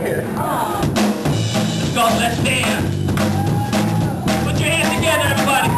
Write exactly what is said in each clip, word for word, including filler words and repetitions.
here. Let's go, let's dance. Put your hands together, everybody.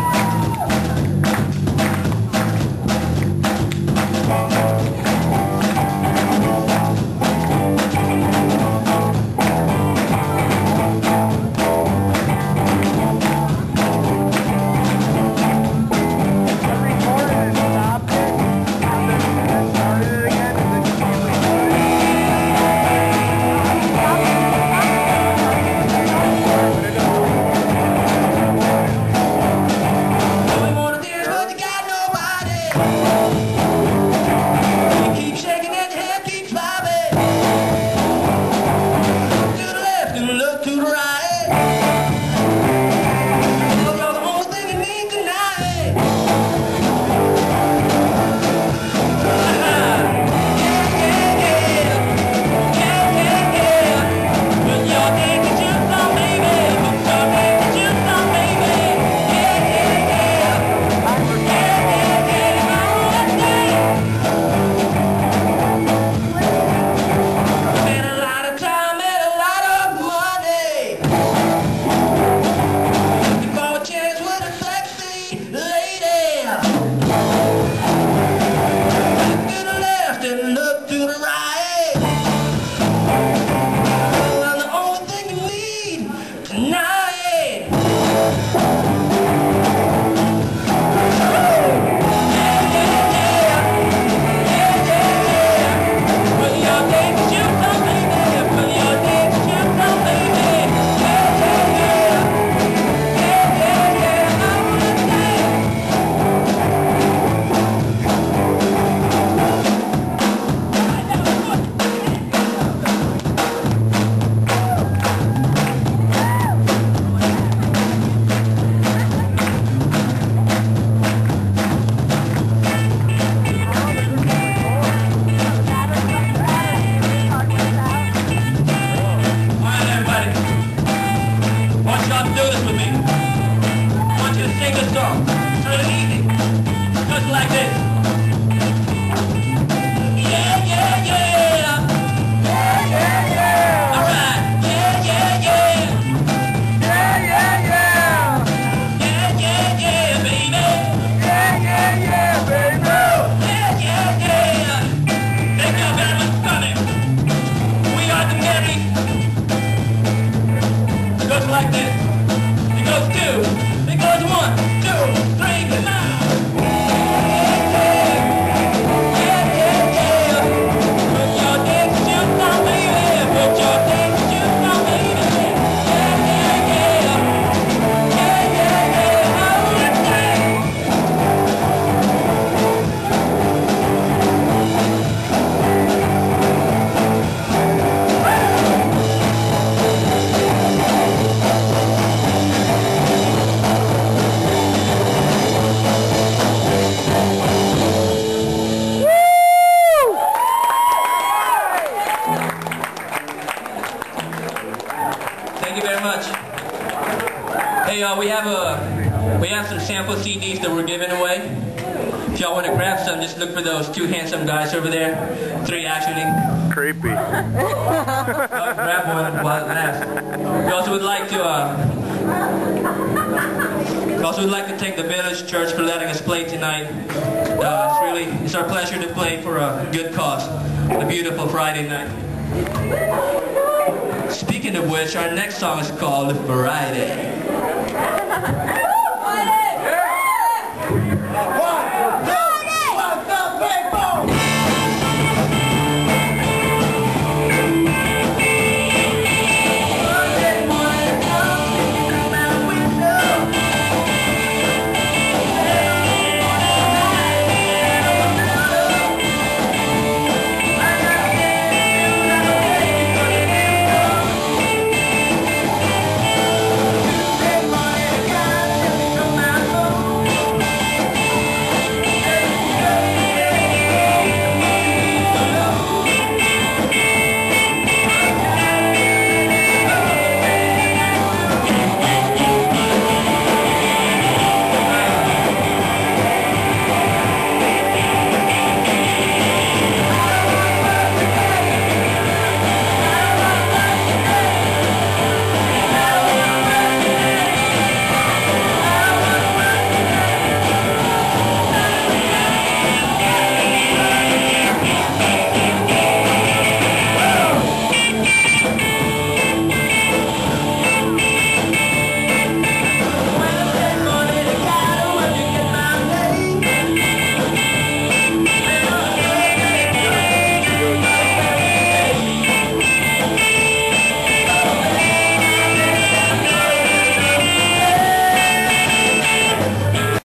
Like this. It goes two. It goes one, two, three, now. Yeah, yeah, yeah. Put your dick shoes on, baby. Put your dick shoes on, baby. Yeah, yeah, yeah. Yeah, yeah, yeah. All the time. Thank you very much. Hey, uh, we have a we have some sample C Ds that we're giving away. If y'all want to grab some, just look for those two handsome guys over there. Three actually. Creepy. Uh, grab one while it lasts. We also would like to uh, we also would like to thank the Village Church for letting us play tonight. Uh, it's really it's our pleasure to play for a good cause. A beautiful Friday night. Speaking of which, our next song is called Friday.